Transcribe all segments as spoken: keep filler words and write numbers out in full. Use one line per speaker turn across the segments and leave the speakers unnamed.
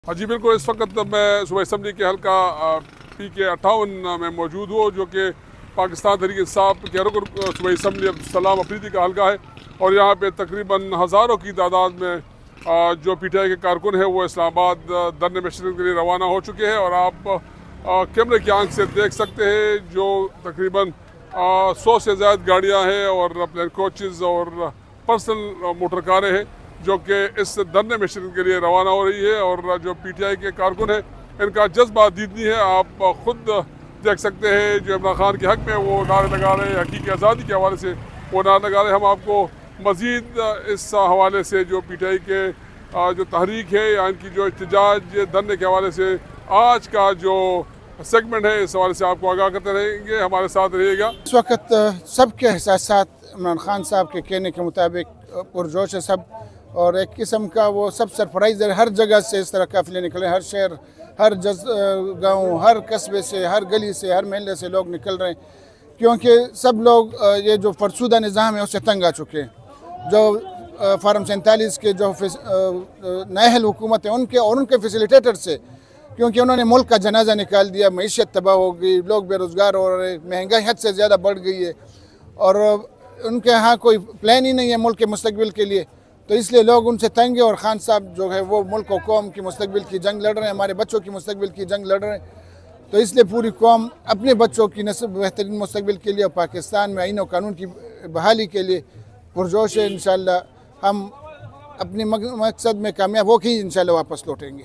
हाँ जी बिल्कुल। इस वक्त मैं सूबा असम्बली के हल्का पी के अट्ठावन में मौजूद हूँ, जो कि पाकिस्तान तहरीक इंसाफ के रुकन सूबा असम्बली अब्दुलसलाम अफरीदी का हल्का है। और यहाँ पे तकरीबन हज़ारों की तादाद में जो पी टी आई के कारकुन हैं वो इस्लामाबाद धरने में शिरकत के लिए रवाना हो चुके हैं। और आप कैमरे की आंख से देख सकते हैं जो तकरीबन सौ से ज़्यादा गाड़ियाँ हैं और प्लेन कोचेज़ और पर्सनल मोटर कारें हैं जो कि इस धरने में शिरकत के लिए रवाना हो रही है। और जो पी टी आई के कारकुन हैं इनका जज्बा दीदनी है, आप खुद देख सकते हैं। जो इमरान खान के हक़ में वो नारे लगा रहे हैं, हकीकी आज़ादी के हवाले से वो नारे लगा रहे हैं। हम आपको मज़ीद इस हवाले से जो पी टी आई के जो तहरीक है या इनकी जो एहतजाज धरने के हवाले से आज का जो सेगमेंट है इस हवाले से आपको आगाह करते रहेंगे। हमारे साथ रहिएगा।
इस वक्त सबके एहसासात इमरान खान साहब के कहने के मुताबिक पुरजोश है सब, और एक किस्म का वो सब सरप्राइज़ है। हर जगह से इस तरह काफ़िले निकले, हर शहर, हर जज गाँव, हर कस्बे से, हर गली से, हर महल्ले से लोग निकल रहे हैं, क्योंकि सब लोग ये जो फरसुदा निज़ाम है उससे तंग आ चुके हैं। जो फार्म सैंतालीस के जो नाअहल हुकूमत है उनके और उनके फैसिलिटेटर से, क्योंकि उन्होंने मुल्क का जनाजा निकाल दिया, मईशत तबाह हो गई, लोग बेरोज़गार हो रहे, महंगाई हद से ज़्यादा बढ़ गई है और उनके यहाँ कोई प्लान ही नहीं है मुल्क के मुस्तकबिल के लिए। तो इसलिए लोग उनसे तंग है और खान साहब जो है वो मुल्क और कौम की मुस्तकबिल की जंग लड़ रहे हैं, हमारे बच्चों की मुस्तकबिल की जंग लड़ रहे हैं। तो इसलिए पूरी कौम अपने बच्चों की नस्ल बेहतरीन मुस्तकबिल के लिए और पाकिस्तान में आईन और कानून की बहाली के लिए पुरजोश है। इंशाअल्लाह हम अपने मकसद में कामयाब होकर ही इंशाअल्लाह वापस लौटेंगे।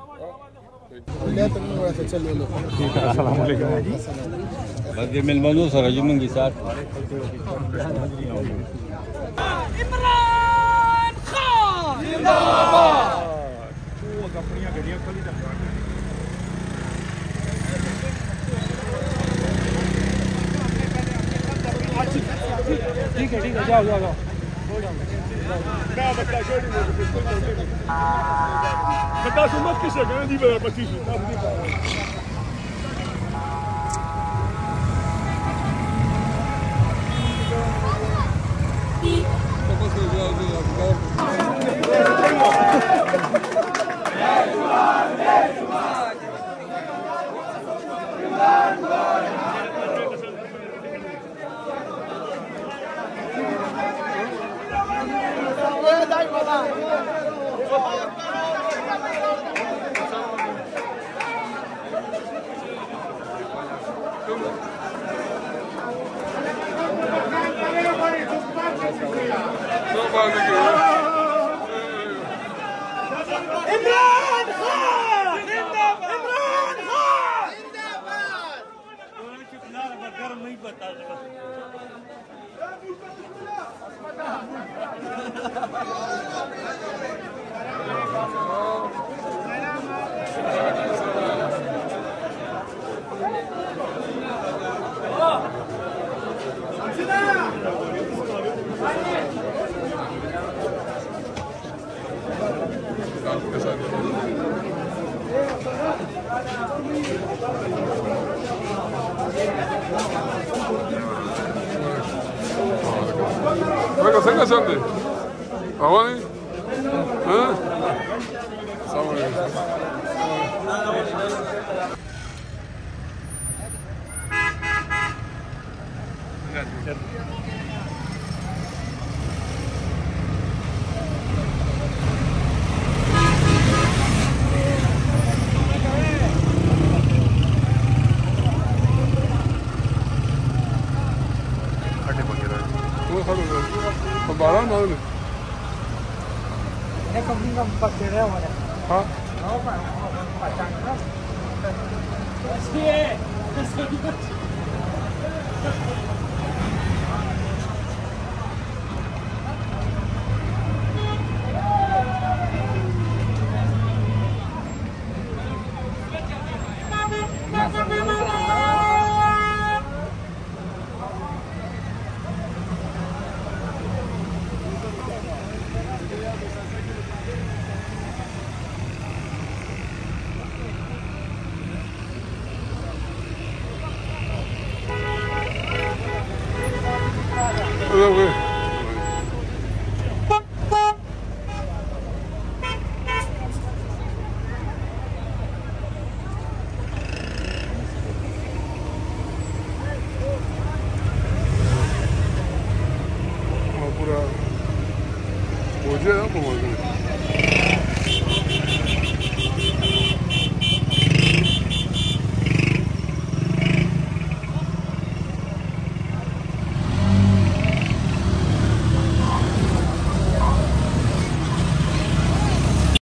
ठीक है ठीक है जाओ जाओ जाओ।
इमरान खान जिंदाबाद, इमरान खान जिंदाबाद। गर्म नहीं बता
Mereka saya nggak santai. Apa nih? Hah? Sama ya. Pembaran mau nih?
Ini kami nggak pakai rel mana?
Hah?
Nggak pak, pak cangkang.
मुझे ना